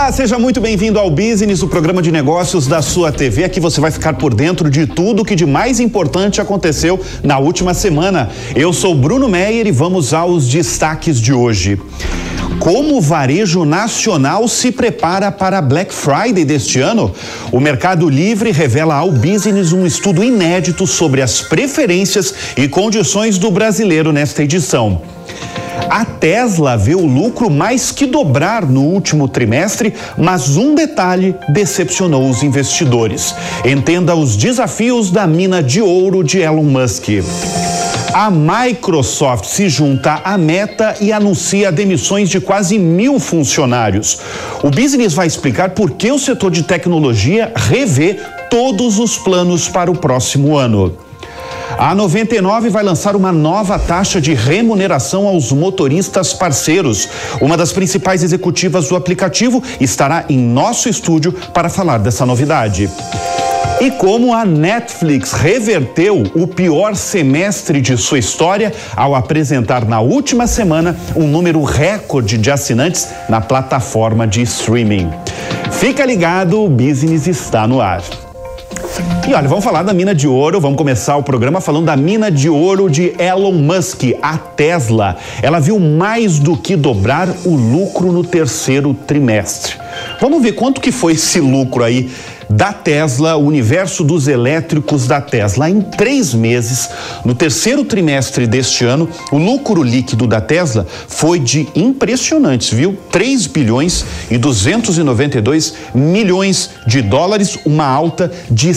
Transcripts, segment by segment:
Olá, seja muito bem-vindo ao Business, o programa de negócios da sua TV. Aqui você vai ficar por dentro de tudo que de mais importante aconteceu na última semana. Eu sou Bruno Meyer e vamos aos destaques de hoje. Como o varejo nacional se prepara para a Black Friday deste ano? O Mercado Livre revela ao Business um estudo inédito sobre as preferências e condições do brasileiro nesta edição. A Tesla vê o lucro mais que dobrar no último trimestre, mas um detalhe decepcionou os investidores. Entenda os desafios da mina de ouro de Elon Musk. A Microsoft se junta à Meta e anuncia demissões de quase 1.000 funcionários. O Business vai explicar por que o setor de tecnologia revê todos os planos para o próximo ano. A 99 vai lançar uma nova taxa de remuneração aos motoristas parceiros. Uma das principais executivas do aplicativo estará em nosso estúdio para falar dessa novidade. E como a Netflix reverteu o pior semestre de sua história ao apresentar na última semana um número recorde de assinantes na plataforma de streaming. Fica ligado, o Business está no ar. E olha, vamos falar da mina de ouro, vamos começar o programa falando da mina de ouro de Elon Musk, a Tesla. Ela viu mais do que dobrar o lucro no terceiro trimestre. Vamos ver quanto que foi esse lucro aí da Tesla, o universo dos elétricos da Tesla. Em 3 meses, no terceiro trimestre deste ano, o lucro líquido da Tesla foi de impressionantes, viu? 3 bilhões e 292 milhões de dólares, uma alta de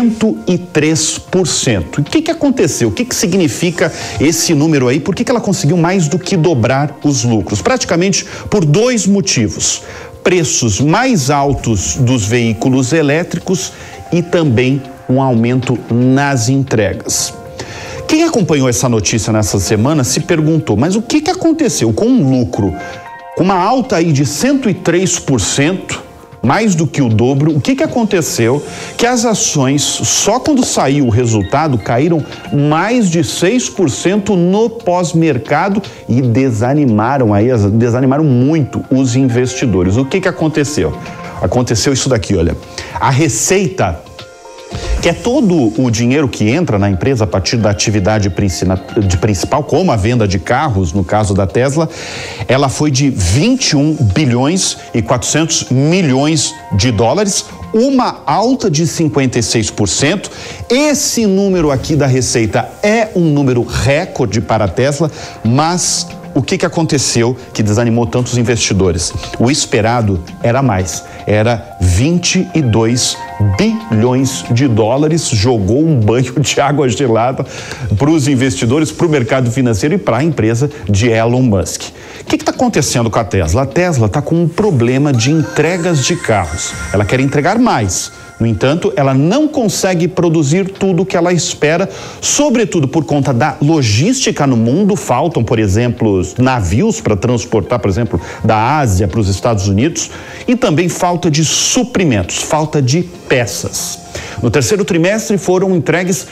103%. O que aconteceu? O que significa esse número aí? Por que ela conseguiu mais do que dobrar os lucros? Praticamente por 2 motivos. Preços mais altos dos veículos elétricos e também um aumento nas entregas. Quem acompanhou essa notícia nessa semana se perguntou, mas o que aconteceu com um lucro, com uma alta aí de 103%, mais do que o dobro? O que aconteceu? Que as ações, só quando saiu o resultado, caíram mais de 6% no pós-mercado e desanimaram muito os investidores. O que aconteceu? Aconteceu isso daqui, olha. A receita, que é todo o dinheiro que entra na empresa a partir da atividade principal, como a venda de carros, no caso da Tesla, ela foi de 21 bilhões e 400 milhões de dólares, uma alta de 56%. Esse número aqui da receita é um número recorde para a Tesla, mas o que aconteceu que desanimou tantos investidores? O esperado era mais, era 22 bilhões de dólares, jogou um banho de água gelada para os investidores, para o mercado financeiro e para a empresa de Elon Musk. O que está acontecendo com a Tesla? A Tesla está com um problema de entregas de carros. Ela quer entregar mais. No entanto, ela não consegue produzir tudo o que ela espera, sobretudo por conta da logística no mundo. Faltam, por exemplo, navios para transportar, por exemplo, da Ásia para os Estados Unidos, e também falta de suprimentos, falta de peças. No terceiro trimestre foram entregues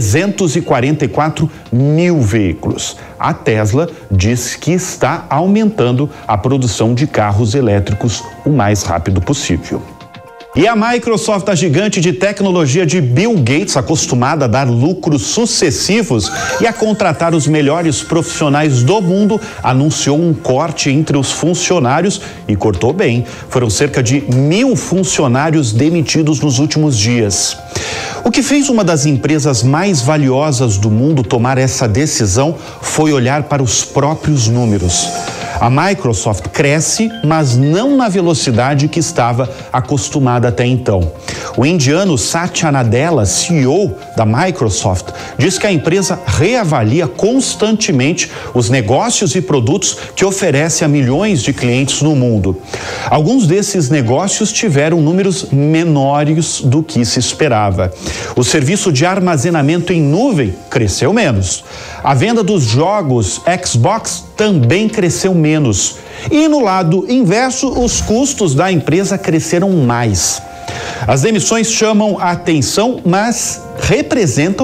344 mil veículos. A Tesla diz que está aumentando a produção de carros elétricos o mais rápido possível. E a Microsoft, a gigante de tecnologia de Bill Gates, acostumada a dar lucros sucessivos e a contratar os melhores profissionais do mundo, anunciou um corte entre os funcionários e cortou bem. Foram cerca de 1.000 funcionários demitidos nos últimos dias. O que fez uma das empresas mais valiosas do mundo tomar essa decisão foi olhar para os próprios números. A Microsoft cresce, mas não na velocidade que estava acostumada até então. O indiano Satya Nadella, CEO da Microsoft, diz que a empresa reavalia constantemente os negócios e produtos que oferece a milhões de clientes no mundo. Alguns desses negócios tiveram números menores do que se esperava. O serviço de armazenamento em nuvem cresceu menos. A venda dos jogos Xbox também cresceu menos. E no lado inverso, os custos da empresa cresceram mais. As demissões chamam a atenção, mas representam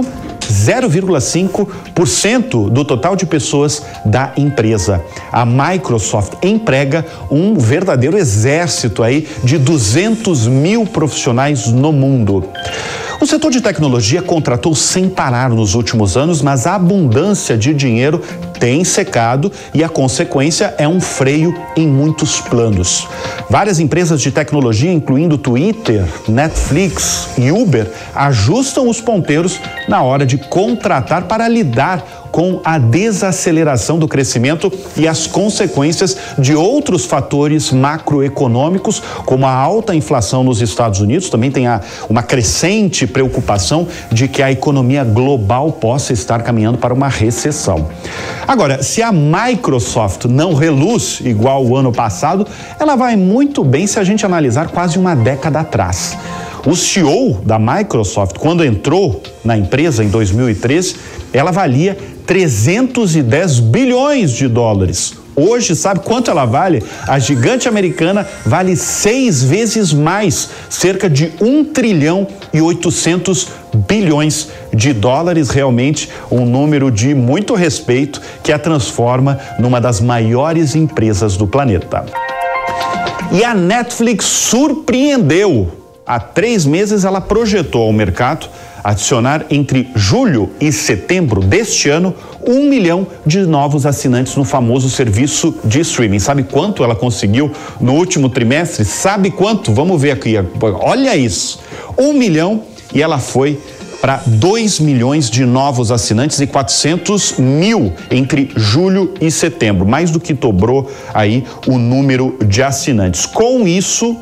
0,5% do total de pessoas da empresa. A Microsoft emprega um verdadeiro exército aí de 200 mil profissionais no mundo. O setor de tecnologia contratou sem parar nos últimos anos, mas a abundância de dinheiro tem secado e a consequência é um freio em muitos planos. Várias empresas de tecnologia, incluindo Twitter, Netflix e Uber, ajustam os ponteiros na hora de contratar para lidar com a desaceleração do crescimento e as consequências de outros fatores macroeconômicos, como a alta inflação nos Estados Unidos. Também tem uma crescente preocupação de que a economia global possa estar caminhando para uma recessão. Agora, se a Microsoft não reluz igual o ano passado, ela vai muito bem se a gente analisar quase uma década atrás. O CEO da Microsoft, quando entrou na empresa em 2013, ela valia 310 bilhões de dólares. Hoje, sabe quanto ela vale? A gigante americana vale 6 vezes mais, cerca de 1 trilhão e 800 bilhões de dólares. Realmente um número de muito respeito que a transforma numa das maiores empresas do planeta. E a Netflix surpreendeu. Há 3 meses ela projetou ao mercado adicionar entre julho e setembro deste ano 1 milhão de novos assinantes no famoso serviço de streaming. Sabe quanto ela conseguiu no último trimestre? Sabe quanto? Vamos ver aqui. Olha isso. 1 milhão e ela foi para 2 milhões de novos assinantes e 400 mil entre julho e setembro, mais do que dobrou aí o número de assinantes. Com isso,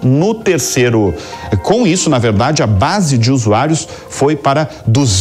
na verdade, a base de usuários foi para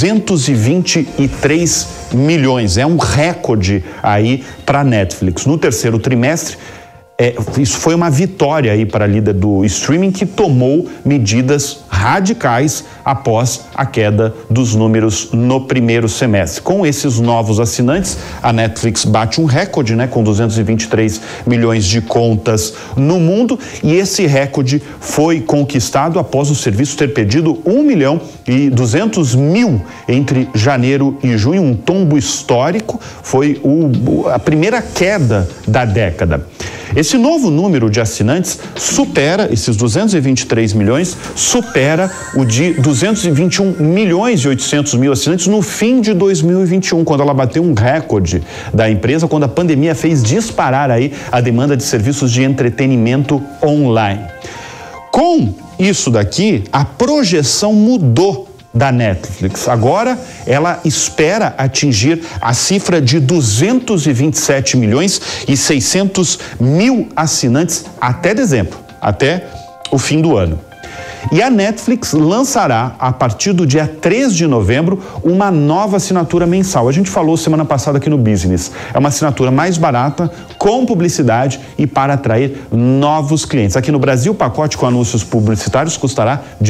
223 milhões. É um recorde aí para a Netflix. No terceiro trimestre, isso foi uma vitória aí para a líder do streaming, que tomou medidas radicais após a queda dos números no primeiro semestre. Com esses novos assinantes, a Netflix bate um recorde, né, com 223 milhões de contas no mundo, e esse recorde foi conquistado após o serviço ter perdido 1 milhão e 200 mil entre janeiro e junho, um tombo histórico. Foi a primeira queda da década. Esse novo número de assinantes supera, esses 223 milhões, supera o de 221 milhões e 800 mil assinantes no fim de 2021, quando ela bateu um recorde da empresa, quando a pandemia fez disparar aí a demanda de serviços de entretenimento online. Com isso daqui, a projeção mudou da Netflix. Agora ela espera atingir a cifra de 227 milhões e 600 mil assinantes até dezembro, até o fim do ano. E a Netflix lançará, a partir do dia 3 de novembro, uma nova assinatura mensal. A gente falou semana passada aqui no Business. É uma assinatura mais barata, com publicidade e para atrair novos clientes. Aqui no Brasil, o pacote com anúncios publicitários custará R$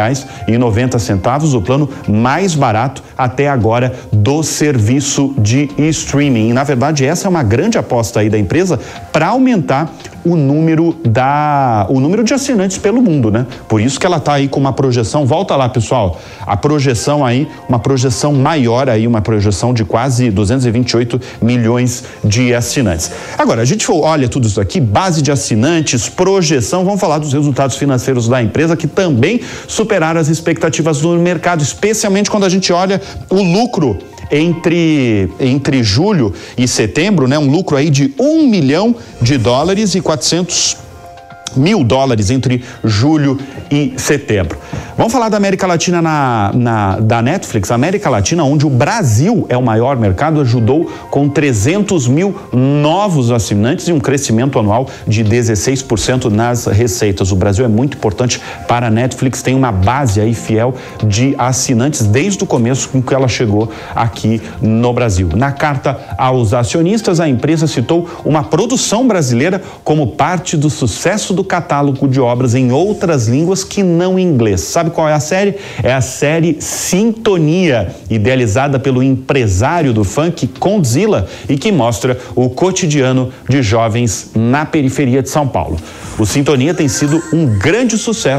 18,90, o plano mais barato até agora do serviço de streaming. E, na verdade, essa é uma grande aposta aí da empresa para aumentar o número de assinantes pelo mundo, né? Por isso que ela está aí com uma projeção, volta lá, pessoal, a projeção aí, uma projeção maior aí, uma projeção de quase 228 milhões de assinantes. Agora, a gente olha tudo isso aqui, base de assinantes, projeção, vamos falar dos resultados financeiros da empresa, que também superaram as expectativas do mercado, especialmente quando a gente olha o lucro entre julho e setembro, né? Um lucro aí de 1 milhão de dólares e 400 mil dólares entre julho e setembro. Vamos falar da América Latina da Netflix. A América Latina, onde o Brasil é o maior mercado, ajudou com 300 mil novos assinantes e um crescimento anual de 16% nas receitas. O Brasil é muito importante para a Netflix, tem uma base aí fiel de assinantes desde o começo com que ela chegou aqui no Brasil. Na carta aos acionistas, a empresa citou uma produção brasileira como parte do sucesso do catálogo de obras em outras línguas que não em inglês. Sabe qual é a série? É a série Sintonia, idealizada pelo empresário do funk Condzilla e que mostra o cotidiano de jovens na periferia de São Paulo. O Sintonia tem sido um grande sucesso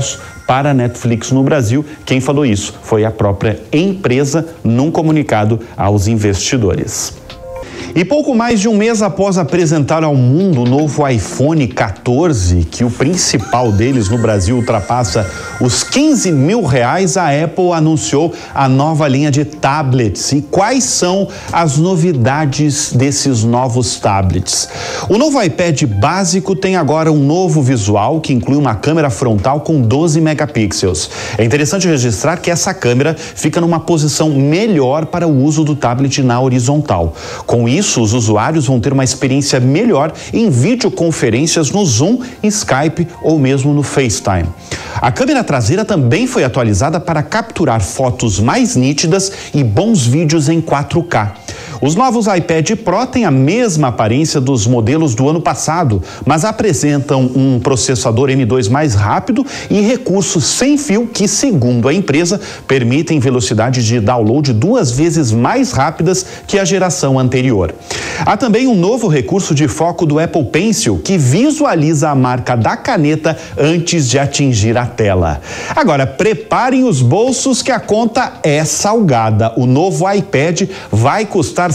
para a Netflix no Brasil. Quem falou isso foi a própria empresa num comunicado aos investidores. E pouco mais de um mês após apresentar ao mundo o novo iPhone 14, que o principal deles no Brasil ultrapassa os R$15 mil, a Apple anunciou a nova linha de tablets. E quais são as novidades desses novos tablets? O novo iPad básico tem agora um novo visual que inclui uma câmera frontal com 12 megapixels. É interessante registrar que essa câmera fica numa posição melhor para o uso do tablet na horizontal. Com isso, os usuários vão ter uma experiência melhor em videoconferências no Zoom, Skype ou mesmo no FaceTime. A câmera traseira também foi atualizada para capturar fotos mais nítidas e bons vídeos em 4K. Os novos iPad Pro têm a mesma aparência dos modelos do ano passado, mas apresentam um processador M2 mais rápido e recursos sem fio que, segundo a empresa, permitem velocidade de download 2 vezes mais rápidas que a geração anterior. Há também um novo recurso de foco do Apple Pencil que visualiza a marca da caneta antes de atingir a tela. Agora, preparem os bolsos que a conta é salgada. O novo iPad vai custar R$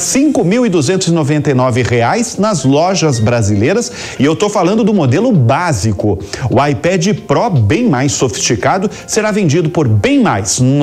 5.299 nas lojas brasileiras e eu estou falando do modelo básico. O iPad Pro, bem mais sofisticado, será vendido por bem mais, R$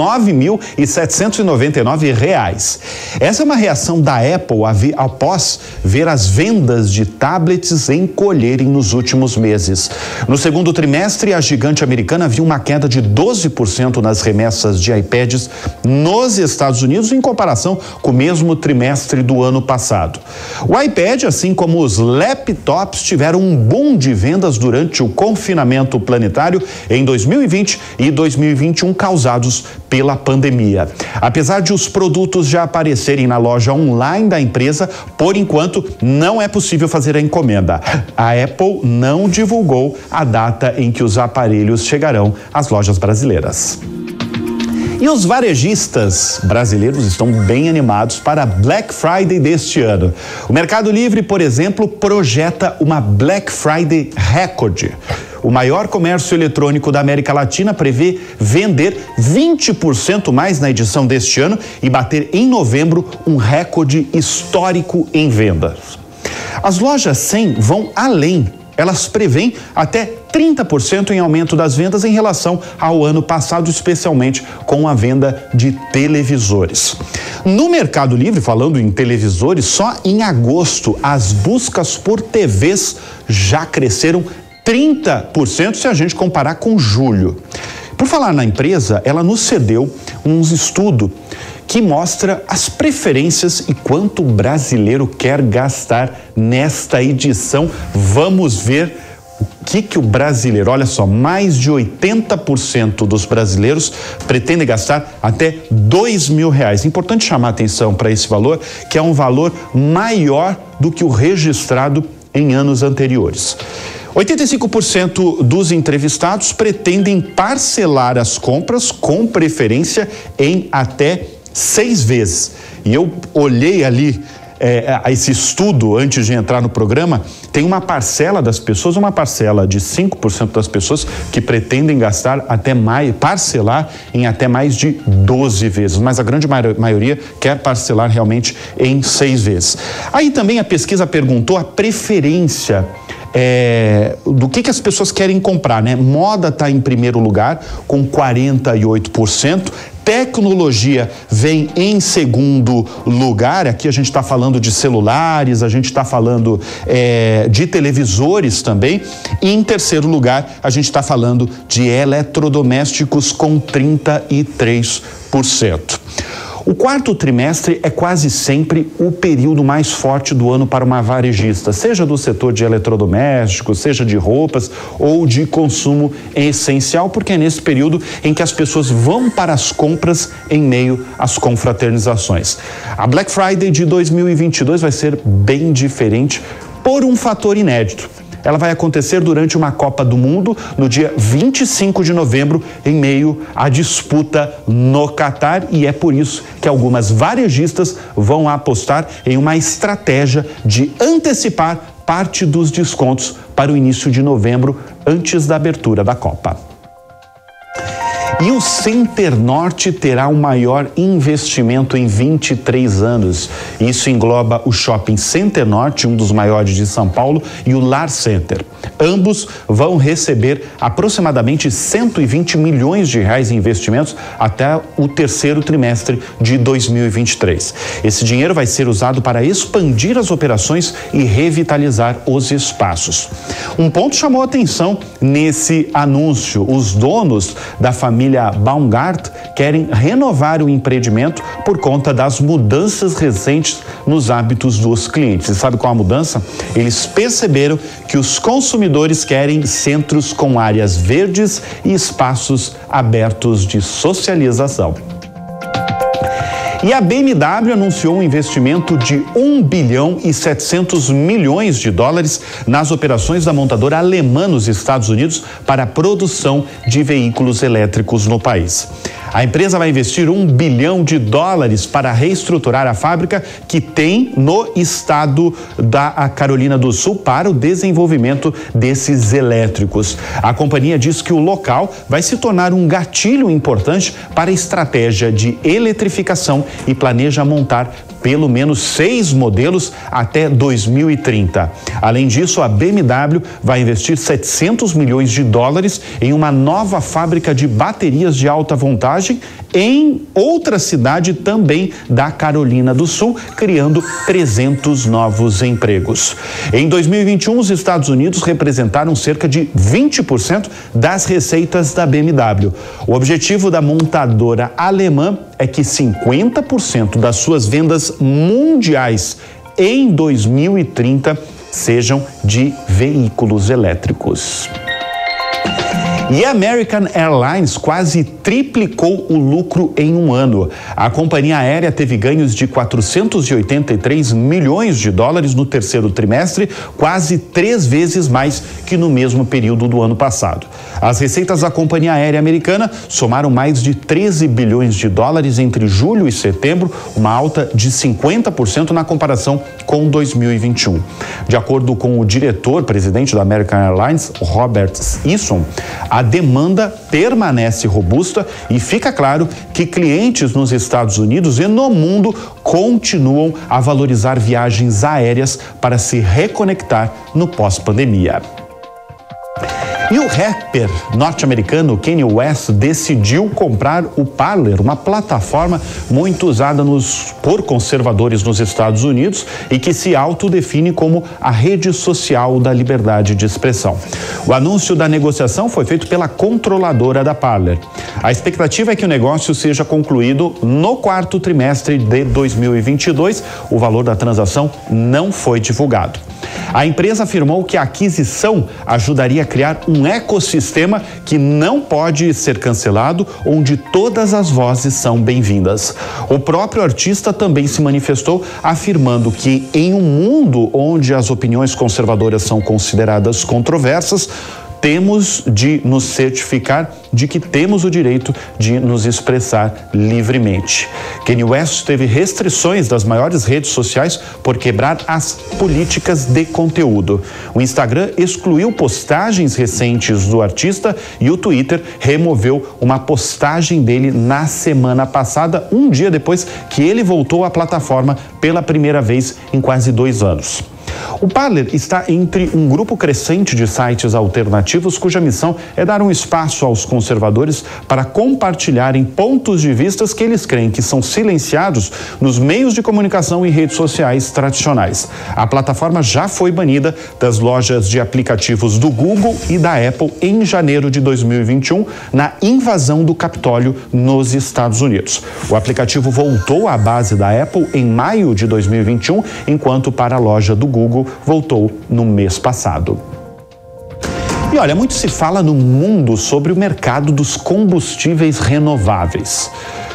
9.799. Essa é uma reação da Apple após ver as vendas de tablets encolherem nos últimos meses. No segundo trimestre, a gigante americana viu uma queda de 12% nas remessas de iPads nos Estados Unidos em comparação com o mesmo trimestre do ano passado. O iPad, assim como os laptops, tiveram um boom de vendas durante o confinamento planetário em 2020 e 2021 causados pela pandemia. Apesar de os produtos já aparecerem na loja online da empresa, por enquanto não é possível fazer a encomenda. A Apple não divulgou a data em que os aparelhos chegarão às lojas brasileiras. E os varejistas brasileiros estão bem animados para a Black Friday deste ano. O Mercado Livre, por exemplo, projeta uma Black Friday recorde. O maior comércio eletrônico da América Latina prevê vender 20% mais na edição deste ano e bater em novembro um recorde histórico em vendas. As lojas 100 vão além. Elas prevêem até 30% em aumento das vendas em relação ao ano passado, especialmente com a venda de televisores. No Mercado Livre, falando em televisores, só em agosto as buscas por TVs já cresceram 30% se a gente comparar com julho. Por falar na empresa, ela nos cedeu um estudo que mostra as preferências e quanto o brasileiro quer gastar nesta edição. Vamos ver o que o brasileiro, olha só, mais de 80% dos brasileiros pretendem gastar até R$2 mil. Importante chamar a atenção para esse valor, que é um valor maior do que o registrado em anos anteriores. 85% dos entrevistados pretendem parcelar as compras, com preferência em até 6 vezes. E eu olhei ali esse estudo antes de entrar no programa. Tem uma parcela das pessoas, uma parcela de 5% das pessoas que pretendem gastar até mais, parcelar em até mais de 12 vezes, mas a grande maioria quer parcelar realmente em 6 vezes. Aí também a pesquisa perguntou a preferência do que as pessoas querem comprar, né? Moda está em primeiro lugar com 48%. Tecnologia vem em segundo lugar. Aqui a gente está falando de celulares, a gente está falando de televisores também. E em terceiro lugar, a gente está falando de eletrodomésticos com 33%. O quarto trimestre é quase sempre o período mais forte do ano para uma varejista, seja do setor de eletrodomésticos, seja de roupas ou de consumo essencial, porque é nesse período em que as pessoas vão para as compras em meio às confraternizações. A Black Friday de 2022 vai ser bem diferente por um fator inédito. Ela vai acontecer durante uma Copa do Mundo no dia 25 de novembro, em meio à disputa no Catar, e é por isso que algumas varejistas vão apostar em uma estratégia de antecipar parte dos descontos para o início de novembro, antes da abertura da Copa. E o Center Norte terá o maior investimento em 23 anos. Isso engloba o Shopping Center Norte, um dos maiores de São Paulo, e o Lar Center. Ambos vão receber aproximadamente 120 milhões de reais em investimentos até o terceiro trimestre de 2023. Esse dinheiro vai ser usado para expandir as operações e revitalizar os espaços. Um ponto chamou a atenção nesse anúncio. Os donos da família Baumgart querem renovar o empreendimento por conta das mudanças recentes nos hábitos dos clientes. E sabe qual a mudança? Eles perceberam que os consumidores querem centros com áreas verdes e espaços abertos de socialização. E a BMW anunciou um investimento de 1 bilhão e 700 milhões de dólares nas operações da montadora alemã nos Estados Unidos para a produção de veículos elétricos no país. A empresa vai investir 1 bilhão de dólares para reestruturar a fábrica que tem no estado da Carolina do Sul para o desenvolvimento desses elétricos. A companhia diz que o local vai se tornar um gatilho importante para a estratégia de eletrificação e planeja montar pelo menos 6 modelos até 2030. Além disso, a BMW vai investir 700 milhões de dólares em uma nova fábrica de baterias de alta voltagem em outra cidade também da Carolina do Sul, criando 300 novos empregos. Em 2021, os Estados Unidos representaram cerca de 20% das receitas da BMW. O objetivo da montadora alemã é que 50% das suas vendas mundiais em 2030 sejam de veículos elétricos. E a American Airlines quase triplicou o lucro em um ano. A companhia aérea teve ganhos de 483 milhões de dólares no terceiro trimestre, quase 3 vezes mais que no mesmo período do ano passado. As receitas da companhia aérea americana somaram mais de 13 bilhões de dólares entre julho e setembro, uma alta de 50% na comparação com 2021. De acordo com o diretor-presidente da American Airlines, Robert Eason, a demanda permanece robusta e fica claro que clientes nos Estados Unidos e no mundo continuam a valorizar viagens aéreas para se reconectar no pós-pandemia. E o rapper norte-americano Kanye West decidiu comprar o Parler, uma plataforma muito usada por conservadores nos Estados Unidos e que se autodefine como a rede social da liberdade de expressão. O anúncio da negociação foi feito pela controladora da Parler. A expectativa é que o negócio seja concluído no quarto trimestre de 2022. O valor da transação não foi divulgado. A empresa afirmou que a aquisição ajudaria a criar um ecossistema que não pode ser cancelado, onde todas as vozes são bem-vindas. O próprio artista também se manifestou, afirmando que em um mundo onde as opiniões conservadoras são consideradas controversas, temos de nos certificar de que temos o direito de nos expressar livremente. Kanye West teve restrições das maiores redes sociais por quebrar as políticas de conteúdo. O Instagram excluiu postagens recentes do artista e o Twitter removeu uma postagem dele na semana passada, um dia depois que ele voltou à plataforma pela primeira vez em quase 2 anos. O Parler está entre um grupo crescente de sites alternativos cuja missão é dar um espaço aos conservadores para compartilharem pontos de vista que eles creem que são silenciados nos meios de comunicação e redes sociais tradicionais. A plataforma já foi banida das lojas de aplicativos do Google e da Apple em janeiro de 2021, na invasão do Capitólio nos Estados Unidos. O aplicativo voltou à base da Apple em maio de 2021, enquanto para a loja do Google voltou no mês passado. E olha, muito se fala no mundo sobre o mercado dos combustíveis renováveis.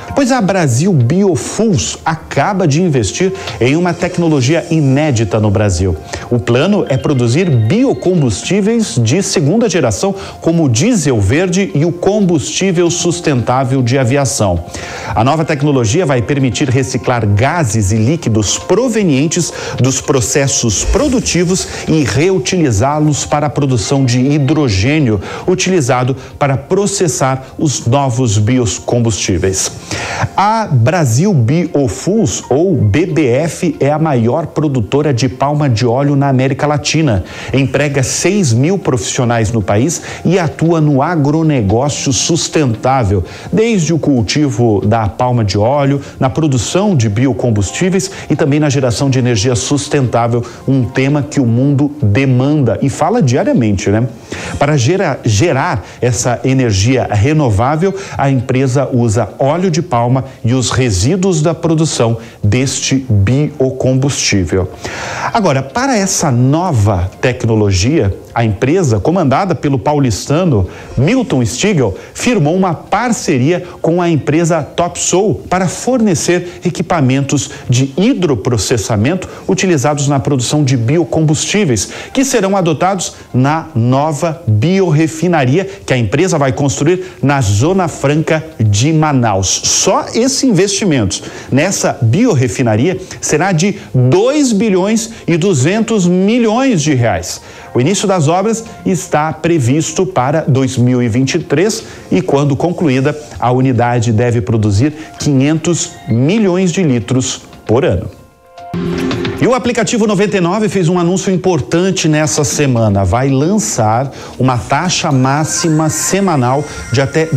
Pois a Brasil Biofuels acaba de investir em uma tecnologia inédita no Brasil. O plano é produzir biocombustíveis de segunda geração, como o diesel verde e o combustível sustentável de aviação. A nova tecnologia vai permitir reciclar gases e líquidos provenientes dos processos produtivos e reutilizá-los para a produção de hidrogênio, utilizado para processar os novos biocombustíveis. A Brasil Biofuels, ou BBF, é a maior produtora de palma de óleo na América Latina. Emprega 6.000 profissionais no país e atua no agronegócio sustentável, desde o cultivo da palma de óleo, na produção de biocombustíveis e também na geração de energia sustentável, um tema que o mundo demanda e fala diariamente, né? Para gerar essa energia renovável, a empresa usa óleo de palma e os resíduos da produção deste biocombustível. Agora, para essa nova tecnologia, a empresa, comandada pelo paulistano Milton Stigl, firmou uma parceria com a empresa Topsoe para fornecer equipamentos de hidroprocessamento utilizados na produção de biocombustíveis, que serão adotados na nova biorefinaria que a empresa vai construir na Zona Franca de Manaus. Só esse investimento nessa biorefinaria será de 2 bilhões e 200 milhões de reais. O início das obras está previsto para 2023 e, quando concluída, a unidade deve produzir 500 milhões de litros por ano. E o aplicativo 99 fez um anúncio importante nessa semana. Vai lançar uma taxa máxima semanal de até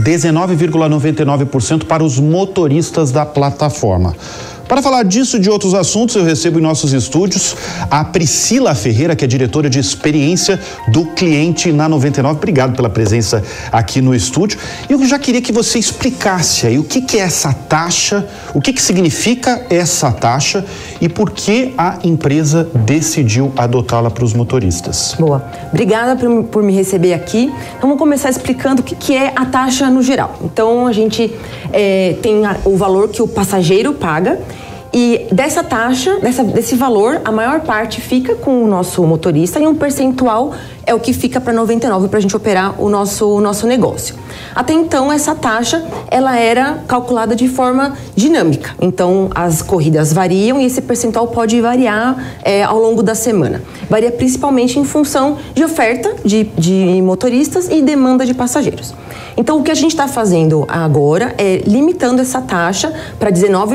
19,99% para os motoristas da plataforma. Para falar disso e de outros assuntos, eu recebo em nossos estúdios a Priscila Ferreira, que é diretora de experiência do cliente na 99. Obrigado pela presença aqui no estúdio. Eu já queria que você explicasse aí o que é essa taxa, o que significa essa taxa e por que a empresa decidiu adotá-la para os motoristas. Boa. Obrigada por me receber aqui. Vamos começar explicando o que é a taxa no geral. Então, a gente tem o valor que o passageiro paga. E dessa taxa, desse valor, a maior parte fica com o nosso motorista e um percentual é o que fica para 99 para a gente operar o nosso negócio. Até então, essa taxa ela era calculada de forma dinâmica. Então, as corridas variam e esse percentual pode variar ao longo da semana. Varia principalmente em função de oferta de motoristas e demanda de passageiros. Então, o que a gente está fazendo agora é limitando essa taxa para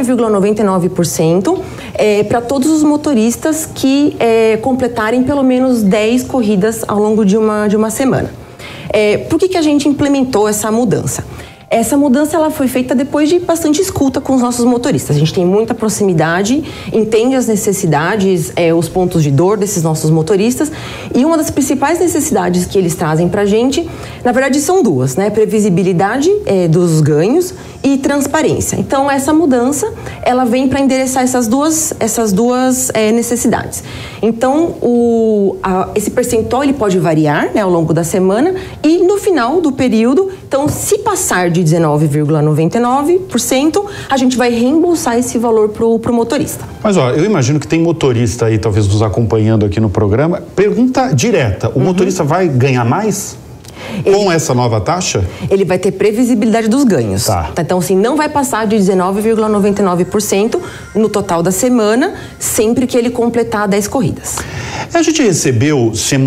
19,99% para todos os motoristas que completarem pelo menos 10 corridas ao longo de uma semana. Por que a gente implementou essa mudança? Essa mudança ela foi feita depois de bastante escuta com os nossos motoristas. A gente tem muita proximidade, entende as necessidades, os pontos de dor desses nossos motoristas. E uma das principais necessidades que eles trazem para a gente, na verdade, são duas, né? Previsibilidade dos ganhos e transparência. Então, essa mudança, ela vem para endereçar essas duas necessidades. Então, esse percentual ele pode variar, né, ao longo da semana e no final do período. Então, se passar de 19,99%, a gente vai reembolsar esse valor pro motorista. Mas, eu imagino que tem motorista aí, talvez nos acompanhando aqui no programa. Pergunta direta, o motorista vai ganhar mais? Com essa nova taxa? Ele vai ter previsibilidade dos ganhos. Tá. Então, assim, não vai passar de 19,99% no total da semana, sempre que ele completar 10 corridas. A gente recebeu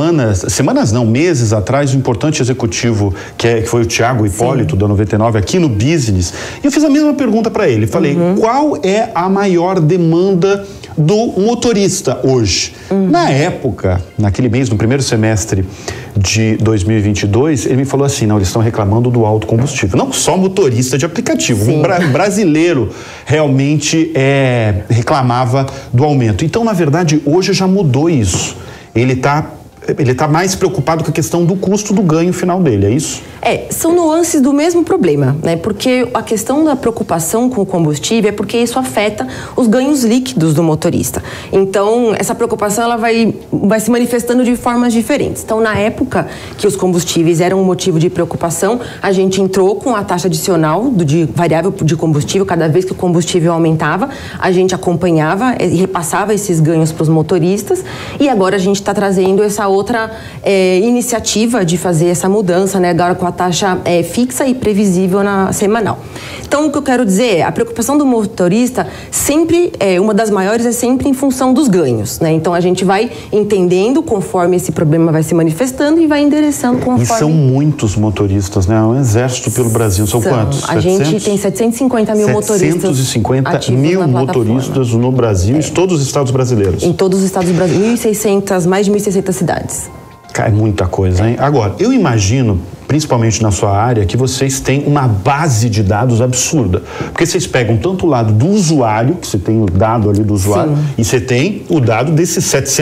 meses atrás, um importante executivo que foi o Thiago Hipólito, Sim. da 99, aqui no Business. E eu fiz a mesma pergunta para ele. Falei, qual é a maior demanda do motorista hoje? Na época, naquele mês, no primeiro semestre de 2022, ele me falou assim, não, eles estão reclamando do alto combustível. Não só motorista de aplicativo, o brasileiro realmente reclamava do aumento. Então, na verdade, hoje já mudou isso. Ele está ele está mais preocupado com a questão do custo do ganho final dele, é isso? São nuances do mesmo problema, né? Porque a questão da preocupação com o combustível é porque isso afeta os ganhos líquidos do motorista. Então, essa preocupação ela vai se manifestando de formas diferentes. Então, na época que os combustíveis eram um motivo de preocupação, a gente entrou com a taxa adicional de variável de combustível. Cada vez que o combustível aumentava, a gente acompanhava e repassava esses ganhos para os motoristas. E agora a gente está trazendo essa outra iniciativa de fazer essa mudança, né? Agora com a taxa fixa e previsível semanal. Então, o que eu quero dizer é, a preocupação do motorista sempre, uma das maiores é sempre em função dos ganhos, né? Então, a gente vai entendendo conforme esse problema vai se manifestando e vai endereçando conforme... E são muitos motoristas, né? Um exército pelo Brasil. São quantos? A gente tem 750 mil motoristas. 750 mil motoristas no Brasil, em todos os estados brasileiros. Em todos os estados brasileiros, mais de 1.600 cidades. É muita coisa, hein? Agora, eu imagino, principalmente na sua área, que vocês têm uma base de dados absurda. Porque vocês pegam tanto o lado do usuário, que você tem o dado ali do usuário, e você tem o dado desses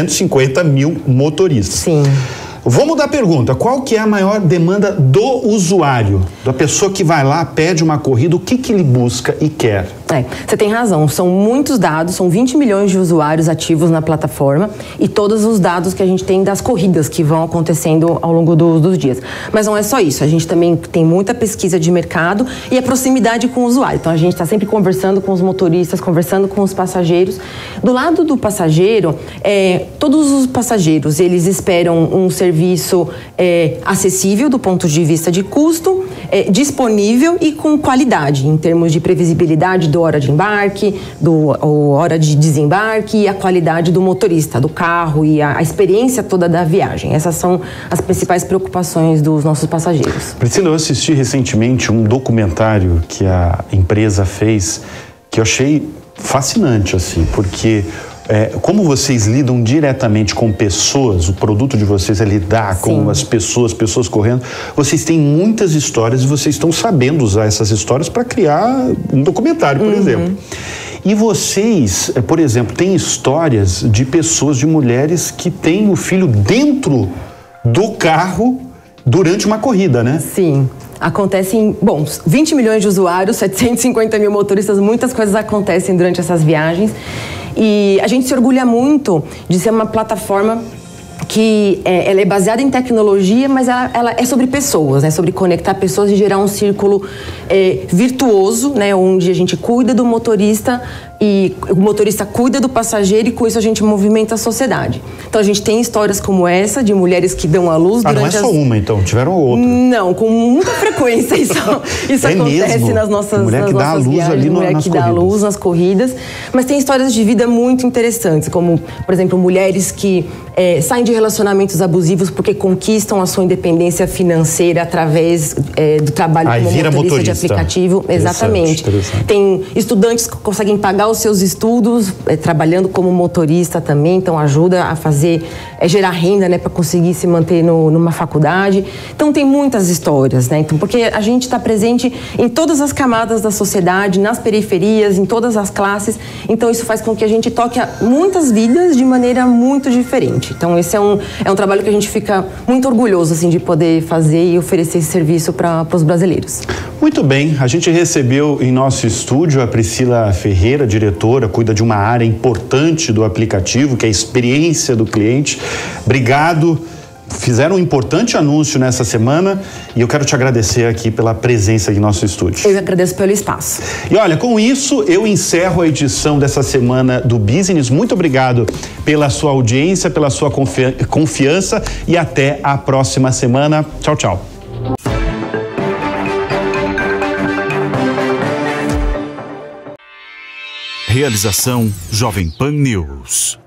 750 mil motoristas. Sim. Vou mudar a pergunta. Qual que é a maior demanda do usuário? Da pessoa que vai lá, pede uma corrida, o que ele busca e quer? Você tem razão. São muitos dados, são 20 milhões de usuários ativos na plataforma e todos os dados que a gente tem das corridas que vão acontecendo ao longo dos dias. Mas não é só isso. A gente também tem muita pesquisa de mercado e a proximidade com o usuário. Então, a gente está sempre conversando com os motoristas, conversando com os passageiros. Do lado do passageiro, todos os passageiros, eles esperam um serviço acessível do ponto de vista de custo, disponível e com qualidade, em termos de previsibilidade do hora de embarque, hora de desembarque e a qualidade do motorista, do carro e a experiência toda da viagem. Essas são as principais preocupações dos nossos passageiros. Priscila, eu assisti recentemente um documentário que a empresa fez que eu achei fascinante, assim, porque... como vocês lidam diretamente com pessoas, o produto de vocês é lidar com as pessoas correndo, vocês têm muitas histórias e vocês estão sabendo usar essas histórias para criar um documentário, por exemplo. E vocês, por exemplo, têm histórias de pessoas, de mulheres que têm o filho dentro do carro durante uma corrida, né? Sim. Acontecem, 20 milhões de usuários, 750 mil motoristas, muitas coisas acontecem durante essas viagens. E a gente se orgulha muito de ser uma plataforma que ela é baseada em tecnologia, mas ela é sobre pessoas, né? Sobre conectar pessoas e gerar um círculo virtuoso, né? Onde a gente cuida do motorista e o motorista cuida do passageiro e com isso a gente movimenta a sociedade. Então a gente tem histórias como essa de mulheres que dão à luz durante não é só uma, então? Tiveram outra? Não, com muita frequência isso acontece mesmo? nas nossas mulher que dá à luz viagens, ali mulher que dá à luz nas corridas. Mas tem histórias de vida muito interessantes, como, por exemplo, mulheres que saem de relacionamentos abusivos porque conquistam a sua independência financeira através do trabalho como motorista de aplicativo. Exatamente. Interessante. Tem estudantes que conseguem pagar os seus estudos trabalhando como motorista também, então ajuda a fazer, gerar renda, né, para conseguir se manter numa faculdade. Então tem muitas histórias, né? Então, porque a gente está presente em todas as camadas da sociedade, nas periferias, em todas as classes. Então isso faz com que a gente toque muitas vidas de maneira muito diferente. Então esse é um trabalho que a gente fica muito orgulhoso assim, de poder fazer e oferecer esse serviço para os brasileiros. Muito bem, a gente recebeu em nosso estúdio a Priscila Ferreira, diretora, cuida de uma área importante do aplicativo, que é a experiência do cliente. Obrigado. Fizeram um importante anúncio nessa semana e eu quero te agradecer aqui pela presença em nosso estúdio. Eu agradeço pelo espaço. E olha, com isso eu encerro a edição dessa semana do Business. Muito obrigado pela sua audiência, pela sua confiança e até a próxima semana. Tchau, tchau. Realização Jovem Pan News.